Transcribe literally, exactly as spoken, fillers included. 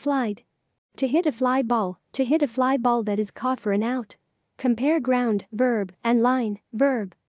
Flied. To hit a fly ball, to hit a fly ball that is caught for an out. Compare ground, verb, and line, verb.